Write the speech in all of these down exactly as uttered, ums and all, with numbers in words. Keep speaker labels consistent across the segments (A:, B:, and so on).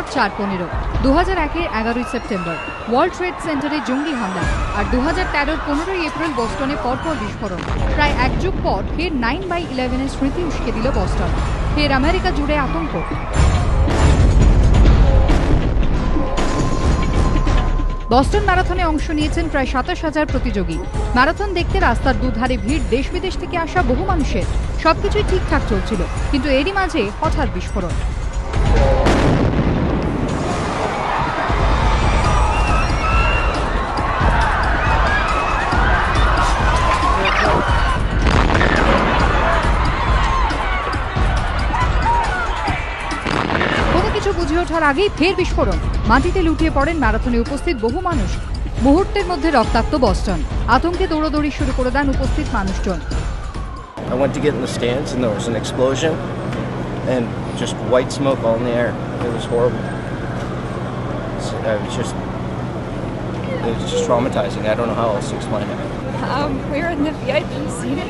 A: চার পনেরো দু হাজার একের এগারোই সেপ্টেম্বর ওয়ার্ল্ড ট্রেড সেন্টারে জঙ্গি হামলা আর দু হাজার তেরোর পনেরোই এপ্রিল বস্টনে পরপর বিস্ফোরণ। প্রায় এক যুগ পর ফের নাইন বাই ইলেভেনের স্মৃতি উস্কে দিল বস্টন। ফের আমেরিকা জুড়ে আতঙ্ক। বস্টন ম্যারাথনে অংশ নিয়েছেন প্রায় সাতাশ হাজার প্রতিযোগী। ম্যারাথন দেখতে রাস্তার দুধারে ভিড় দেশ বিদেশ থেকে আসা বহু মানুষের। সবকিছুই ঠিকঠাক চলছিল, কিন্তু এরই মাঝে হঠাৎ বিস্ফোরণ। বুঝে ওঠার আগেই ফের বিস্ফোরণ। মাটিতে লুটিয়ে পড়েন ম্যারাথনে উপস্থিত বহু মানুষ। মুহূর্তের মধ্যে রক্তাক্ত বস্টন। আতঙ্কে দৌড়াদৌড়ি শুরু করে দেন উপস্থিত মানুষজন।
B: I went to get in the stands and there was an explosion and just white smoke all in the air. It was horrible. It was just it was just traumatizing. I don't know how else to explain it.
C: Um, we were in the V I P seat.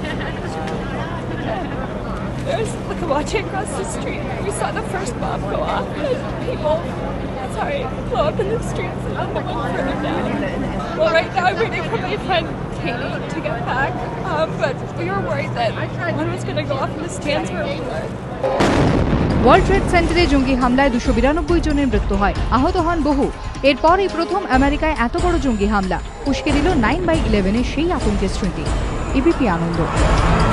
C: There's like watching across the street. We saw the first bomb go off and people, sorry, blow up in the streets and then the one further down. Well, right now I'm waiting for my friend Katie to get back, um, but we were worried that one was going to go off in the stands where we were.
A: World trade সেন্টারে জঙ্গি হামলায় দুশো বিরানব্বই জনের মৃত্যু হয়, আহত হন বহু। এরপরই প্রথম আমেরিকায় এত বড় জঙ্গি হামলা উস্কে দিল নাইন বাই ইলেভেনের সেই আতঙ্কের স্মৃতি। এবিপি আনন্দ।